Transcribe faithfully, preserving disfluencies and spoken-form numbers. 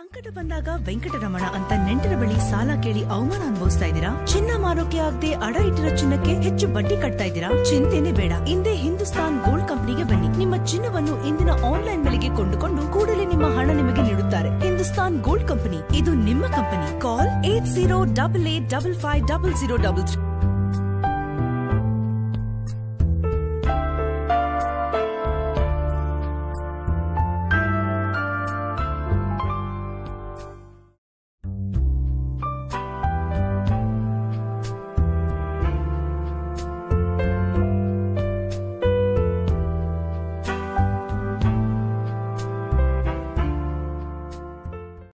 ಸಂಕಟ ಬಂದಾಗ ವೆಂಕಟರಮಣ ಅಂತ ನೆಂಟರ ಬಳಿ ಸಾಲ ಕೇಳಿ ಅವಮಾನ ಅನುಭವಿಸ್ತಾ ಇದ್ದೀರಾ? ಚಿನ್ನ ಮಾರೋಕೆ ಆಗದೆ ಅಡ ಇಟ್ಟಿರೋ ಚಿನ್ನಕ್ಕೆ ಹೆಚ್ಚು ಬಡ್ಡಿ ಕಟ್ತಾ ಇದ್ದೀರಾ? ಚಿಂತೆನೆ ಬೇಡ. ಇಂದೇ ಹಿಂದೂಸ್ತಾನ್ ಗೋಲ್ಡ್ ಕಂಪನಿಗೆ ಬನ್ನಿ. ನಿಮ್ಮ ಚಿನ್ನವನ್ನು ಇಂದಿನ ಆನ್ಲೈನ್ ಬೆಲೆಗೆ ಕೊಂಡುಕೊಂಡು ಕೂಡಲೇ ನಿಮ್ಮ ಹಣ ನಿಮಗೆ ನೀಡುತ್ತಾರೆ. ಹಿಂದೂಸ್ತಾನ್ ಗೋಲ್ಡ್ ಕಂಪನಿ, ಇದು ನಿಮ್ಮ company. Call eight zero double eight double five double zero double three.